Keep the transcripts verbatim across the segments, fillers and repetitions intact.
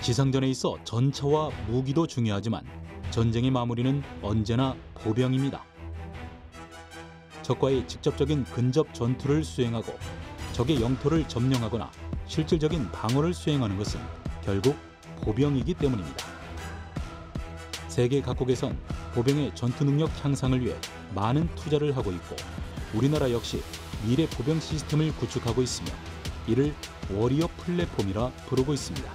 지상전에 있어 전차와 무기도 중요하지만 전쟁의 마무리는 언제나 보병입니다. 적과의 직접적인 근접 전투를 수행하고 적의 영토를 점령하거나 실질적인 방어를 수행하는 것은 결국 보병이기 때문입니다. 세계 각국에선 보병의 전투 능력 향상을 위해 많은 투자를 하고 있고 우리나라 역시 미래 보병 시스템을 구축하고 있으며 이를 워리어 플랫폼이라 부르고 있습니다.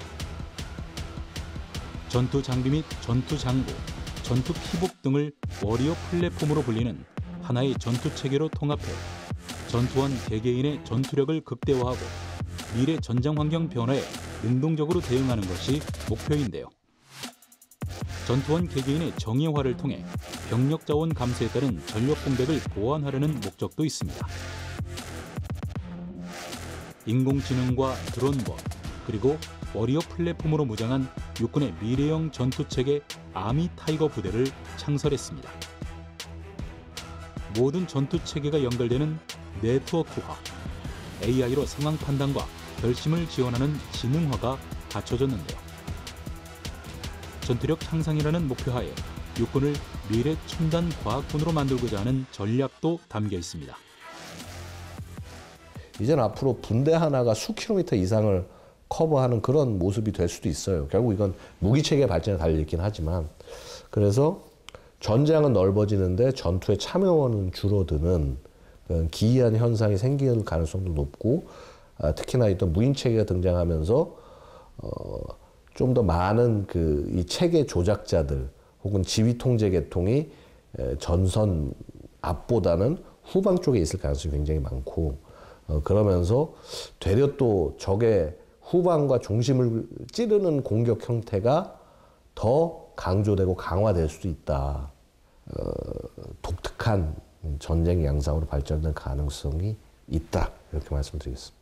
전투 장비 및 전투 장구, 전투 피복 등을 워리어 플랫폼으로 불리는 하나의 전투 체계로 통합해 전투원 개개인의 전투력을 극대화하고 미래 전장 환경 변화에 능동적으로 대응하는 것이 목표인데요. 전투원 개개인의 정예화를 통해 병력 자원 감소에 따른 전력 공백을 보완하려는 목적도 있습니다. 인공지능과 드론봇, 그리고 워리어 플랫폼으로 무장한 육군의 미래형 전투체계 아미 타이거 부대를 창설했습니다. 모든 전투체계가 연결되는 네트워크화, 에이아이로 상황 판단과 결심을 지원하는 지능화가 갖춰졌는데요. 전투력 향상이라는 목표하에 육군을 미래 첨단 과학군으로 만들고자 하는 전략도 담겨 있습니다. 이제는 앞으로 분대 하나가 수 킬로미터 이상을 커버하는 그런 모습이 될 수도 있어요. 결국 이건 무기체계 발전에 달려있긴 하지만, 그래서 전장은 넓어지는데 전투의 참여원은 줄어드는 그런 기이한 현상이 생길 가능성도 높고, 아, 특히나 이또 무인체계가 등장하면서 어, 좀 더 많은 그 이 체계 조작자들 혹은 지휘 통제 계통이 전선 앞보다는 후방 쪽에 있을 가능성이 굉장히 많고, 어, 그러면서 되려 또 적의 후방과 중심을 찌르는 공격 형태가 더 강조되고 강화될 수도 있다. 어, 독특한 전쟁 양상으로 발전될 가능성이 있다. 이렇게 말씀드리겠습니다.